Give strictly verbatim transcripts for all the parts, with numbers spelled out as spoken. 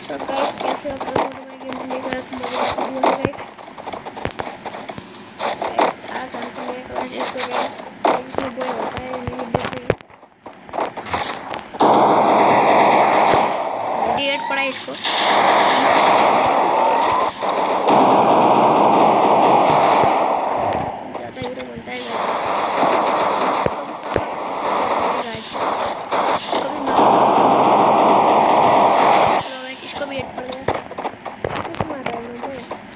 सब गाइस कैसे आप लोग हमारे गेम प्ले का एक मजा वीडियो है गाइस। आज हम प्ले क्लास एक को गए जिसमें बॉय होता है नहीं देखिए एट पड़ा है इसको ज़्यादा हीरो बनता है गाइस। इसको भी एट पड़ गया किस मार रहा है मुझे।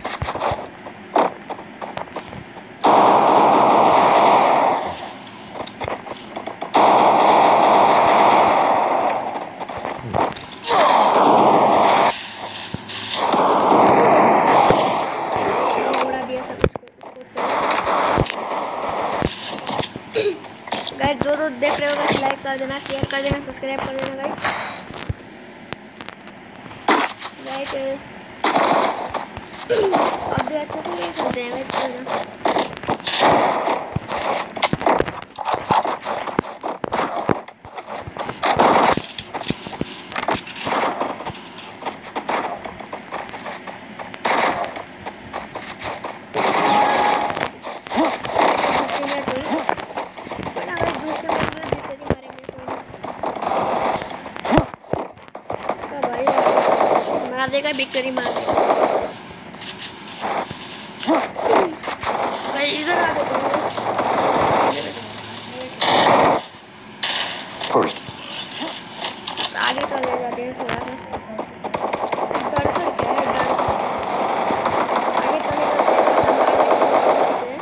गाइस जो जो देख रहे हो गाइस लाइक कर देना, शेयर कर देना, सब्सक्राइब कर देना गाइस। गाइस अब भी अच्छे से ये करते हैं गाइस। मार देगा विक्ट्री मार देगा भाई इधर आ जाओ फर्स्ट आगे चले जाते हैं थोड़ा सा डर से क्या है डर आगे चले जाते हैं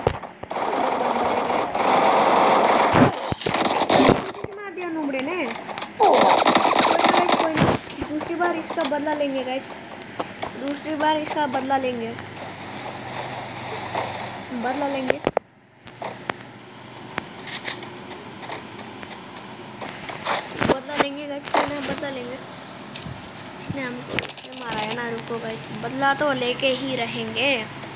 मार दिया नुबड़े ने। दूसरी बार इसका बदला लेंगे गाइस, दूसरी बार इसका बदला लेंगे बदला लेंगे बदला लेंगे गाइस। क्यों ना बदला लेंगे, इसने हमको इसने मारा है ना। रुको गाइस बदला तो लेके ही रहेंगे।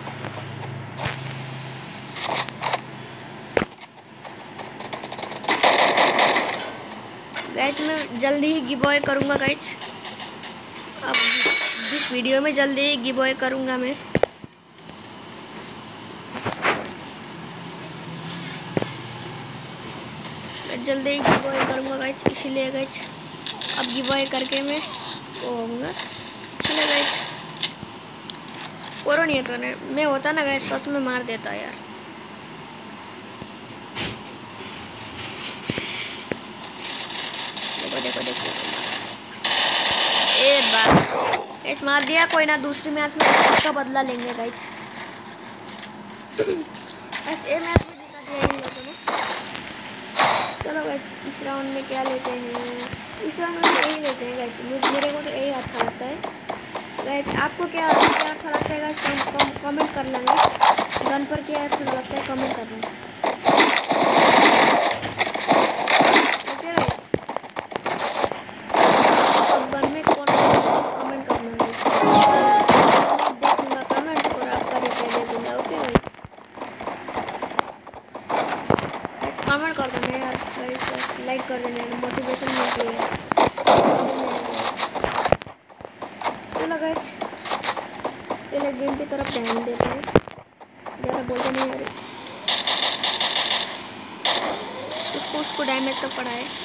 गाइस मैं जल्दी ही गिव अवे करूँगा गाइस। अब जिस वीडियो में जल्दी ही गिव अवे करूँगा मैं। मैं जल्दी ही गिव अवे करूँगा गाइस, इसीलिए गाइस अब गिव अवे करके मैं वो होऊंगा। इसलिए गाइस करो नहीं तो ने मैं होता ना गाइस सच में मार देता यार। देखो देखो देखो ए बार गाइस मार दिया। कोई ना दूसरी मैच में इसका बदला लेंगे गाइस। बस ये मैच में जीता दिया इन लोगों ने। चलो गाइस इस राउंड में क्या लेते हैं, इस राउंड में यही लेते हैं गाइस। मेरे को तो यही अच्छा लगता है गाइस। आपको क्या क्या अच्छा लगता है गाइस कमेंट कर लेंगे। गन पर क्या अच्छा लगता है कमेंट कर लेंगे। कमेंट कर देना यार, लाइक कर देना यार, मोटिवेशन मिलती है। चलो गाइस पहले गेम की तरफ ध्यान देते हैं, ज़्यादा बोलते नहीं यार। उसको उसको डैमेज तो पड़ा है।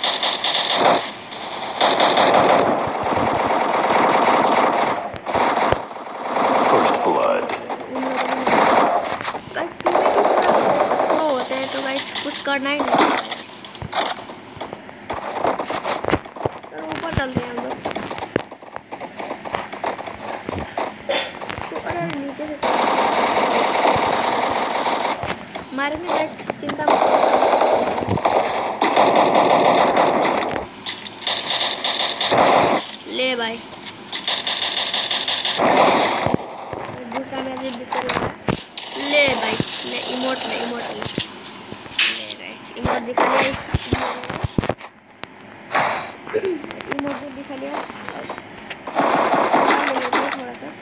तो गाइस कुछ करना ही नहीं। तो ऊपर चलते हैं हम लोग। तो अरे नीचे से मारेंगे गाइस, चिंता मत करो। ले भाई दूसरा मैच भी कर ले भाई। ले इमोट ले इमोट ले इमोट दिखा लिया, इमोट भी दिखा लिया। ले लेते हैं थोड़ा सा।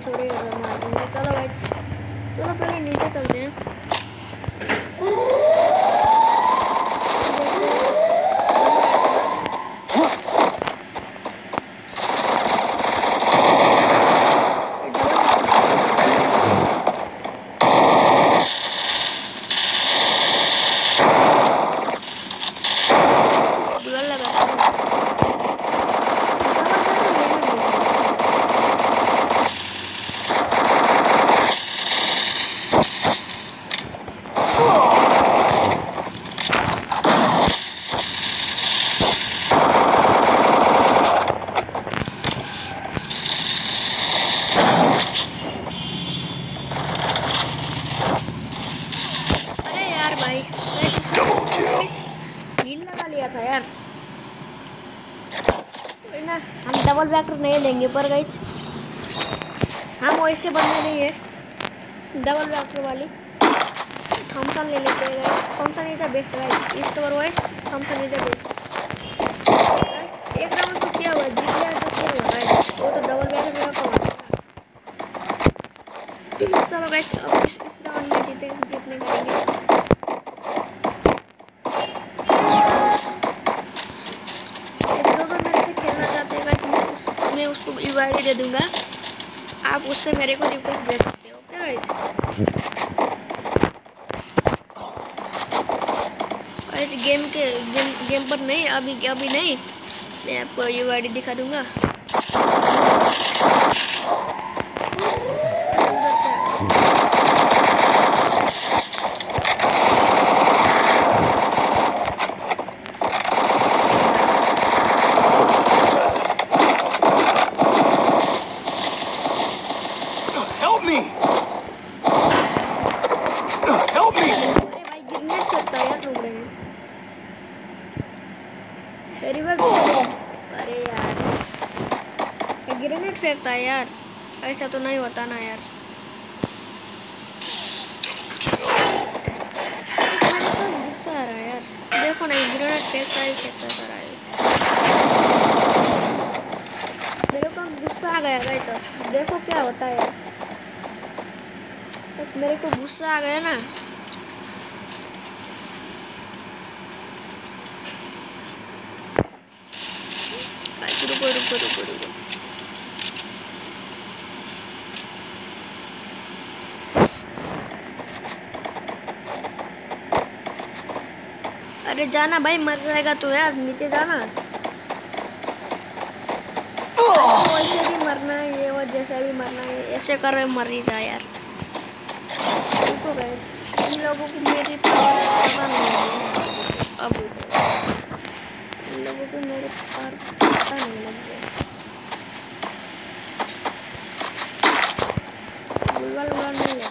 छोड़ेगा तो मार देंगे। चलो भाई, चलो पहले नीचे चलते हैं। था यार, ना हम डबल बैकर नहीं लेंगे पर गाइस हम वैसे बनने नहीं है डबल बैकर वाली थॉमसन ले लेते हैं। Thomson is the best guys, east और west Thomson is the best. एक राउंड तो क्या हुआ, जीत गया तो क्या हुआ गाइस, वो तो डबल बैकर मेरा कौन। चलो गाइस अब इस, इस राउंड में जीते जीतने करेंगे। मैं उसको यूआईडी दे दूंगा, आप उससे मेरे को रिक्वेस्ट दे सकते हो। ओके गाइस, गाइस गेम के गेम गेम पर नहीं, अभी अभी नहीं, मैं आपको यूआईडी दिखा दूंगा। अरे यार ग्रेनेड फेंकता है यार, ऐसा तो नहीं होता ना यार। मेरे को गुस्सा आ रहा है यार, देखो ना ग्रेनेड फेंकता ही फेंकता कर रहा है। मेरे को गुस्सा आ गया गाइस, देखो क्या होता है यार, मेरे को गुस्सा आ गया ना। रुको रुको रुको रुको अरे जाना भाई, मर जाएगा तो यार, नीचे जाना। वैसे भी मरना है ये, वो जैसा भी मरना है ऐसे कर मर ही जा यार। रुको गाइस, इन लोगों को मेरी पावर पता नहीं है अब, इन लोगों को मेरे पावर पता नहीं लग गया। बुलवाल बुलवाल नहीं लग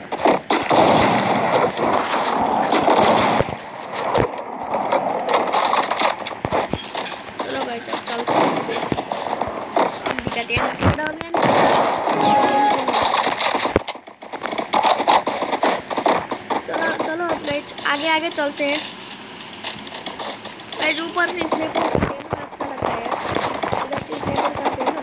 चलो चलो अब गाइस आगे आगे चलते हैं। गाइस ऊपर से इसने को अच्छा लगता है यार, इधर से इसने को करते हैं ना।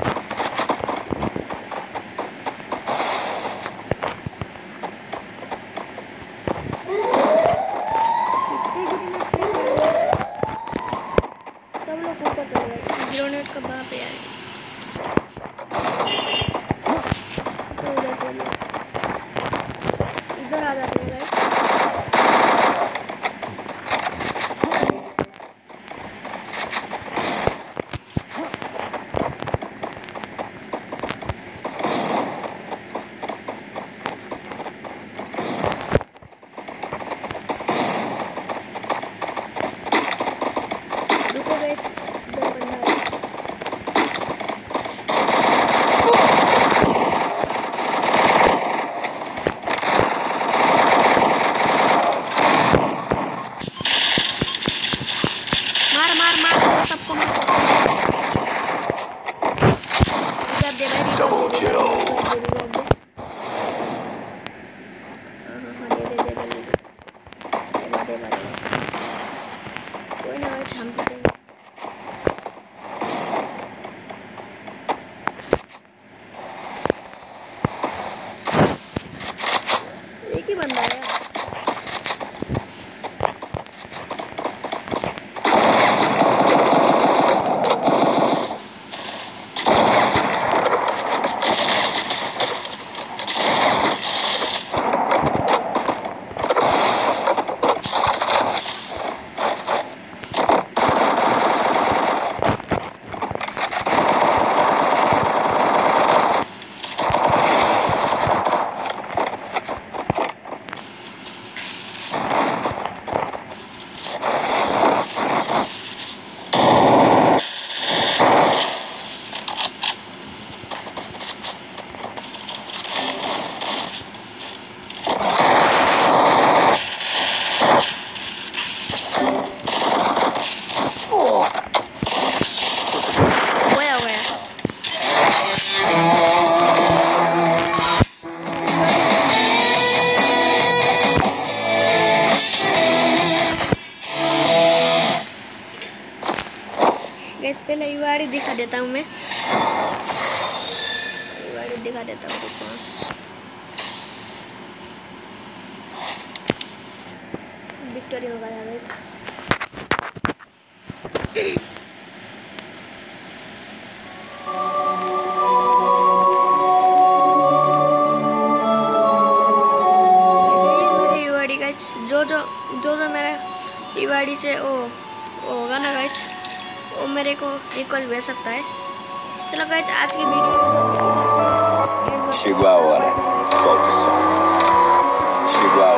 सब लोग ऊपर चले गए, ग्रेनेड का बाप है यार। इधर आ जाते हैं गाइस, रुको गाइस इधर बंदा है। मार मार मार सबको मार, इधर दे भाई, डबल किल। हां हां दे दे दे दे दे दे दे, कोई ना भाई हम जीतेंगे। ईवाड़ी दिखा देता हूँ मैं, ईवाड़ी दिखा देता हूँ रुको। विक्टोरी होगा यार गाइस। ईवाड़ी गाइस, जो जो जो जो मेरे ईवाड़ी से ओ होगा ना गाइस, वो मेरे को रिक्वेस्ट भेज सकता है। चलो गाइस आज की video Chegou a hora, solta o som. Chegou a